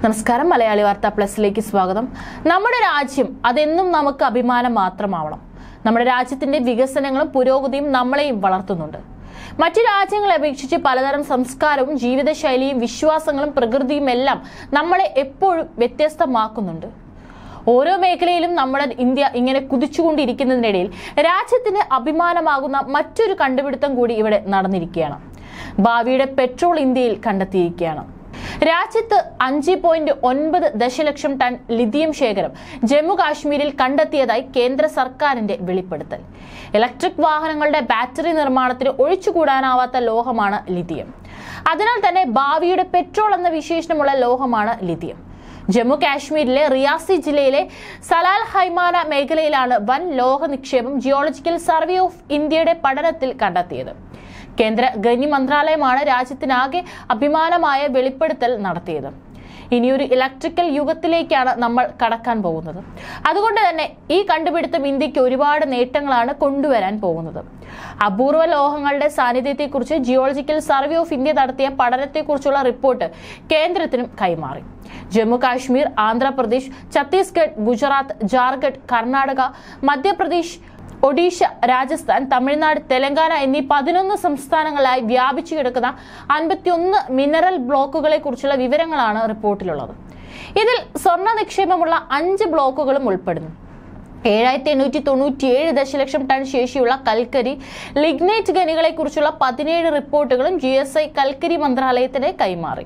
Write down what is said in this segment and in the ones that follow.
നമസ്കാരം മലയാളി വാർത്ത പ്ലസിലേക്ക് സ്വാഗതം. നമ്മുടെ രാജ്യം അതെന്നും നമുക്ക് അഭിമാനം മാത്രമാവണം. നമ്മുടെ രാജ്യത്തിന്റെ വികസനങ്ങളും പുരോഗതിയും നമ്മളെയും വളർത്തുന്നുണ്ട്. മറ്റു രാജ്യങ്ങളെ അപേക്ഷിച്ച് പലതരം സംസ്കാരവും ജീവിതശൈലിയും വിശ്വാസങ്ങളും പ്രകൃതിയും എല്ലാം നമ്മളെ എപ്പോഴും വ്യത്യസ്തമാക്കുന്നുണ്ട്. ഓരോ മേഖലയിലും നമ്മുടെ ഇന്ത്യ ഇങ്ങനെ കുതിച്ചുകൊണ്ടിരിക്കുന്നതിനിടയിൽ രാജ്യത്തിന് അഭിമാനമാകുന്ന മറ്റൊരു കണ്ടുപിടുത്തം കൂടി ഇവിടെ നടന്നിരിക്കുകയാണ്. ഭാവിയുടെ പെട്രോൾ ഇന്ത്യയിൽ കണ്ടെത്തിയിരിക്കുകയാണ്. രാജ്യത്ത് 5.9 ദശലക്ഷം ടൺ ലിഥിയം ശേഖരം ജമ്മു കാശ്മീരിൽ കണ്ടെത്തിയതായി കേന്ദ്ര സർക്കാരിന്റെ വെളിപ്പെടുത്തൽ. ഇലക്ട്രിക് വാഹനങ്ങളുടെ ബാറ്ററി നിർമ്മാണത്തിന് ഒഴിച്ചുകൂടാനാവാത്ത ലോഹമാണ് ലിഥിയം. അതിനാൽ തന്നെ ഭാവിയുടെ പെട്രോൾ എന്ന വിശേഷണമുള്ള ലോഹമാണ് ലിഥിയം. ജമ്മു കാശ്മീരിലെ റിയാസി ജില്ലയിലെ സലാൽ ഹൈമാന മേഖലയിലാണ് വൻ ലോഹ നിക്ഷേപം ജിയോളജിക്കൽ സർവേ ഓഫ് ഇന്ത്യയുടെ പഠനത്തിൽ കണ്ടെത്തിയത്. കേന്ദ്ര ഖനി മന്ത്രാലയമാണ് രാജ്യത്തിനാകെ അഭിമാനമായ വെളിപ്പെടുത്തൽ നടത്തിയത്. ഇനിയൊരു ഇലക്ട്രിക്കൽ യുഗത്തിലേക്കാണ് നമ്മൾ കടക്കാൻ പോകുന്നത്. അതുകൊണ്ട് തന്നെ ഈ കണ്ടുപിടുത്തം ഇന്ത്യക്ക് ഒരുപാട് നേട്ടങ്ങളാണ് കൊണ്ടുവരാൻ പോകുന്നത്. അപൂർവ ലോഹങ്ങളുടെ സാന്നിധ്യത്തെക്കുറിച്ച് ജിയോളജിക്കൽ സർവേ ഓഫ് ഇന്ത്യ നടത്തിയ പഠനത്തെക്കുറിച്ചുള്ള റിപ്പോർട്ട് കേന്ദ്രത്തിനും കൈമാറി. ജമ്മു കാശ്മീർ, ആന്ധ്രാപ്രദേശ്, ഛത്തീസ്ഗഡ്, ഗുജറാത്ത്, ജാർഖണ്ഡ്, കർണാടക, മധ്യപ്രദേശ്, ഒഡീഷ, രാജസ്ഥാൻ, തമിഴ്നാട്, തെലങ്കാന എന്നീ 11 സംസ്ഥാനങ്ങളായി വ്യാപിച്ചു കിടക്കുന്ന 51 മിനറൽ ബ്ലോക്കുകളെ കുറിച്ചുള്ള വിവരങ്ങളാണ് റിപ്പോർട്ടിലുള്ളത്. ഇതിൽ സ്വർണ്ണ നിക്ഷേപമുള്ള 5 ബ്ലോക്കുകളും ഉൾപ്പെടുന്നു. 7,897 ദശലക്ഷം ടൺ ശേഷിയുള്ള കൽക്കരി, ലിഗ്നൈറ്റ് ഖനികളെ കുറിച്ചുള്ള 17 റിപ്പോർട്ടുകളും GSI കൽക്കരി മന്ത്രാലയത്തിന് കൈമാറി.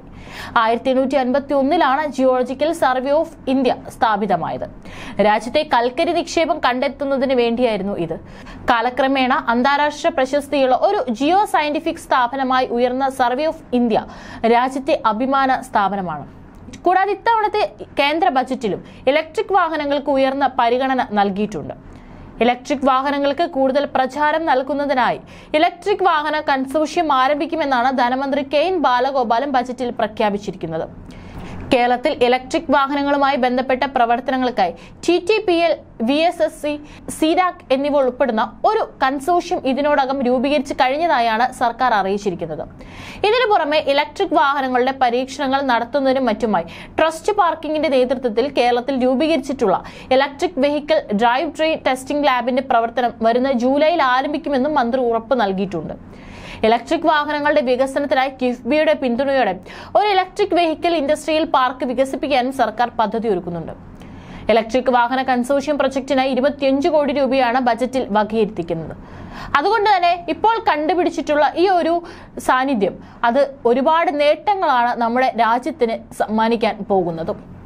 1851 ജിയോളജിക്കൽ സർവേ ഓഫ് ഇന്ത്യ സ്ഥാപിതമായത്. രാജ്യത്തെ കൽക്കരി നിക്ഷേപം കണ്ടെത്തുന്നതിന് വേണ്ടിയായിരുന്നു ഇത്. കാലക്രമേണ അന്താരാഷ്ട്ര പ്രശസ്തിയുള്ള ഒരു ജിയോ സയന്റിഫിക് സ്ഥാപനമായി ഉയർന്ന സർവേ ഓഫ് ഇന്ത്യ രാജ്യത്തെ അഭിമാന സ്ഥാപനമാണ്. കൂടാതെ ഇത്തവണത്തെ കേന്ദ്ര ബജറ്റിലും ഇലക്ട്രിക് വാഹനങ്ങൾക്ക് ഉയർന്ന പരിഗണന നൽകിയിട്ടുണ്ട്. ഇലക്ട്രിക് വാഹനങ്ങൾക്ക് കൂടുതൽ പ്രചാരം നൽകുന്നതിനായി ഇലക്ട്രിക് വാഹന കൺസോർഷ്യം ആരംഭിക്കുമെന്നാണ് ധനമന്ത്രി കെൻ ബാലഗോപാലും ബജറ്റിൽ പ്രഖ്യാപിച്ചിരിക്കുന്നത്. കേരളത്തിൽ ഇലക്ട്രിക് വാഹനങ്ങളുമായി ബന്ധപ്പെട്ട പ്രവർത്തനങ്ങൾക്കായി TTPL, VSSC, CDAC എന്നിവ ഉൾപ്പെടുന്ന ഒരു കൺസോർഷ്യം ഇതിനോടകം രൂപീകരിച്ചു കഴിഞ്ഞതായാണ് സർക്കാർ അറിയിച്ചിരിക്കുന്നത്. ഇതിനു പുറമെ ഇലക്ട്രിക് വാഹനങ്ങളുടെ പരീക്ഷണങ്ങൾ നടത്തുന്നതിനും മറ്റുമായി ട്രസ്റ്റ് പാർക്കിംഗിന്റെ നേതൃത്വത്തിൽ കേരളത്തിൽ രൂപീകരിച്ചിട്ടുള്ള electric vehicle drive train testing ലാബിന്റെ പ്രവർത്തനം വരുന്ന ജൂലൈയിൽ ആരംഭിക്കുമെന്നും മന്ത്രി ഉറപ്പ് നൽകിയിട്ടുണ്ട്. ഇലക്ട്രിക് വാഹനങ്ങളുടെ വികസനത്തിനായി കിഫ്ബിയുടെ പിന്തുണയോടെ ഒരു ഇലക്ട്രിക് വെഹിക്കിൾ ഇൻഡസ്ട്രിയൽ പാർക്ക് വികസിപ്പിക്കാനും സർക്കാർ പദ്ധതി ഒരുക്കുന്നുണ്ട്. ഇലക്ട്രിക് വാഹന കൺസോർഷ്യം പ്രൊജക്ടിനായി 25 കോടി രൂപയാണ് ബജറ്റിൽ വകയിരുത്തിക്കുന്നത്. അതുകൊണ്ട് തന്നെ ഇപ്പോൾ കണ്ടുപിടിച്ചിട്ടുള്ള ഈ ഒരു സാന്നിധ്യം അത് ഒരുപാട് നേട്ടങ്ങളാണ് നമ്മുടെ രാജ്യത്തിന് സമ്മാനിക്കാൻ പോകുന്നതും.